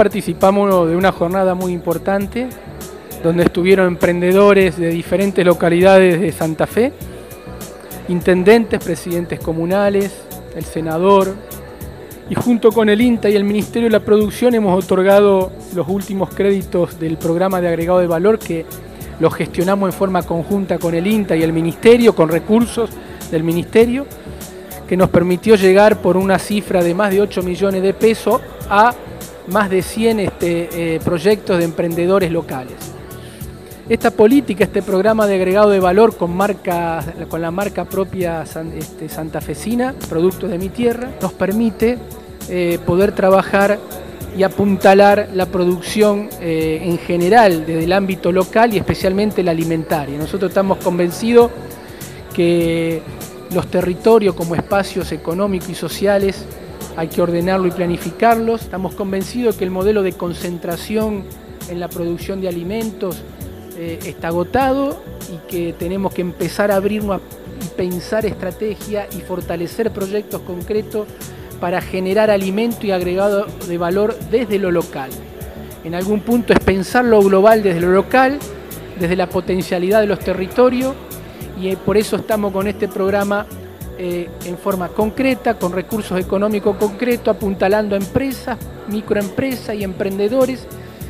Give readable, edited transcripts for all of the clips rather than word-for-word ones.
participamos de una jornada muy importante donde estuvieron emprendedores de diferentes localidades de Santa Fe, intendentes, presidentes comunales, el senador, y junto con el INTA y el Ministerio de la Producción hemos otorgado los últimos créditos del programa de agregado de valor que los gestionamos en forma conjunta con el INTA y el Ministerio, con recursos del Ministerio, que nos permitió llegar por una cifra de más de 8 millones de pesos a más de 100 proyectos de emprendedores locales. Esta política, este programa de agregado de valor con la marca propia santafesina, Productos de mi Tierra, nos permite poder trabajar y apuntalar la producción en general desde el ámbito local y especialmente la alimentaria. Nosotros estamos convencidos que los territorios como espacios económicos y sociales hay que ordenarlo y planificarlos. Estamos convencidos que el modelo de concentración en la producción de alimentos está agotado y que tenemos que empezar a abrirnos y pensar estrategia y fortalecer proyectos concretos para generar alimento y agregado de valor desde lo local. En algún punto es pensar lo global desde lo local, desde la potencialidad de los territorios, y por eso estamos con este programa en forma concreta, con recursos económicos concretos, apuntalando a empresas, microempresas y emprendedores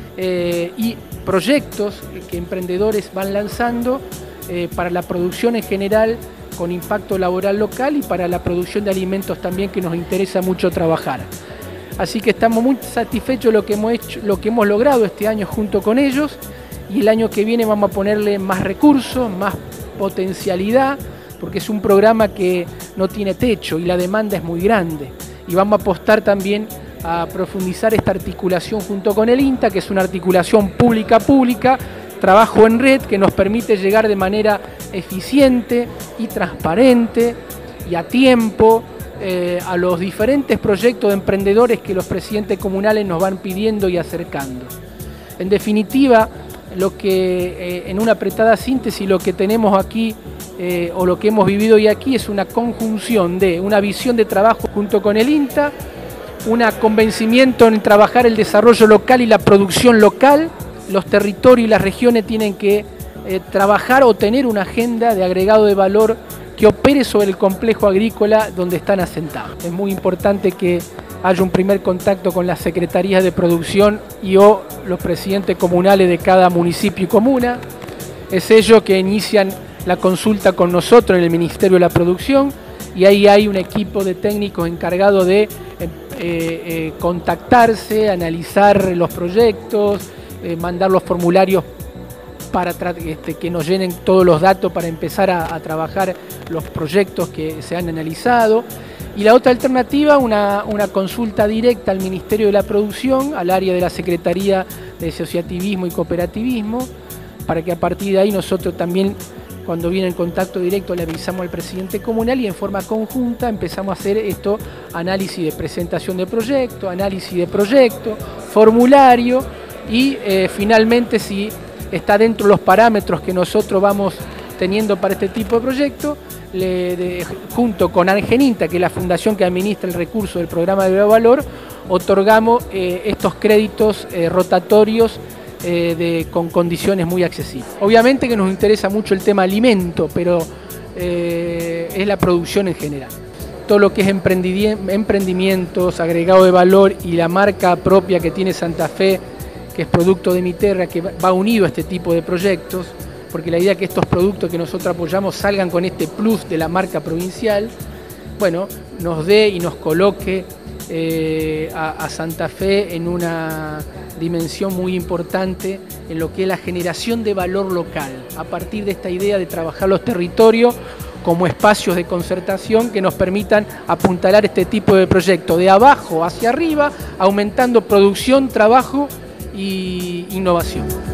y proyectos que emprendedores van lanzando para la producción en general con impacto laboral local y para la producción de alimentos también, que nos interesa mucho trabajar. Así que estamos muy satisfechos de lo que hemos logrado este año junto con ellos, y el año que viene vamos a ponerle más recursos, más potencialidad, porque es un programa que no tiene techo y la demanda es muy grande, y vamos a apostar también a profundizar esta articulación junto con el INTA, que es una articulación pública-pública, trabajo en red que nos permite llegar de manera eficiente y transparente y a tiempo a los diferentes proyectos de emprendedores que los presidentes comunales nos van pidiendo y acercando. En definitiva, lo que en una apretada síntesis lo que tenemos aquí o lo que hemos vivido hoy aquí es una conjunción de una visión de trabajo junto con el INTA, un convencimiento en trabajar el desarrollo local y la producción local. Los territorios y las regiones tienen que trabajar o tener una agenda de agregado de valor que opere sobre el complejo agrícola donde están asentados. Es muy importante que haya un primer contacto con las secretarías de producción y o los presidentes comunales de cada municipio y comuna. Es ellos que inician la consulta con nosotros en el Ministerio de la Producción, y ahí hay un equipo de técnicos encargado de contactarse, analizar los proyectos, mandar los formularios para que nos llenen todos los datos para empezar a trabajar los proyectos que se han analizado. Y la otra alternativa, una consulta directa al Ministerio de la Producción, al área de la Secretaría de Asociativismo y Cooperativismo, para que a partir de ahí nosotros también, cuando viene en contacto directo, le avisamos al presidente comunal y en forma conjunta empezamos a hacer esto, análisis de presentación de proyecto, análisis de proyecto, formulario, y finalmente, si está dentro de los parámetros que nosotros vamos teniendo para este tipo de proyectos, junto con Argeninta, que es la fundación que administra el recurso del programa de valor, otorgamos estos créditos rotatorios con condiciones muy accesibles. Obviamente que nos interesa mucho el tema alimento, pero es la producción en general. Todo lo que es emprendimientos, agregado de valor y la marca propia que tiene Santa Fe, que es Producto de mi Tierra, que va unido a este tipo de proyectos, porque la idea es que estos productos que nosotros apoyamos salgan con este plus de la marca provincial, bueno, nos dé y nos coloque a Santa Fe en una dimensión muy importante en lo que es la generación de valor local, a partir de esta idea de trabajar los territorios como espacios de concertación que nos permitan apuntalar este tipo de proyectos de abajo hacia arriba, aumentando producción, trabajo y innovación.